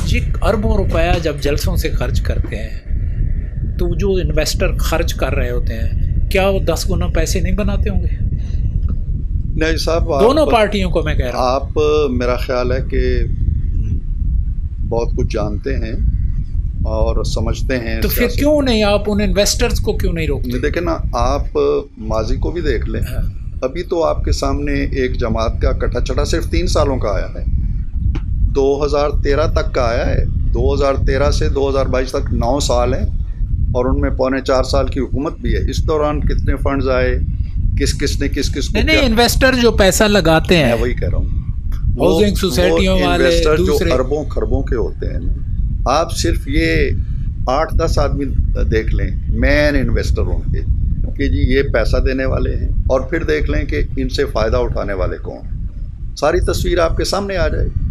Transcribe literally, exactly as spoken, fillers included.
जी अरबों रुपया जब जलसों से खर्च करते हैं तो जो इन्वेस्टर खर्च कर रहे होते हैं क्या वो दस गुना पैसे नहीं बनाते होंगे? नहीं साहब, दोनों पार्टियों को मैं कह रहा हूँ। आप मेरा ख्याल है कि बहुत कुछ जानते हैं और समझते हैं। तो फिर क्यों नहीं आप उन इन्वेस्टर्स को क्यों नहीं रोकते? देखें ना, आप माजी को भी देख लें। हाँ। अभी तो आपके सामने एक जमात का कटा चटा सिर्फ तीन सालों का आया है, दो हज़ार तेरह तक का आया है। दो हज़ार तेरह से दो हज़ार बाईस तक नौ साल हैं और उनमें पौने चार साल की हुकूमत भी है। इस दौरान कितने फंड्स आए, किस किस ने किस किस को नहीं नहीं, इन्वेस्टर जो पैसा लगाते हैं, मैं वही कह रहा हूँ, हाउसिंग सोसाइटियों वाले, इन्वेस्टर जो दूसरे अरबों खरबों के होते हैं ना, आप सिर्फ ये आठ दस आदमी देख लें मेन इन्वेस्टर उनके कि जी ये पैसा देने वाले हैं, और फिर देख लें कि इनसे फ़ायदा उठाने वाले कौन। सारी तस्वीर आपके सामने आ जाएगी।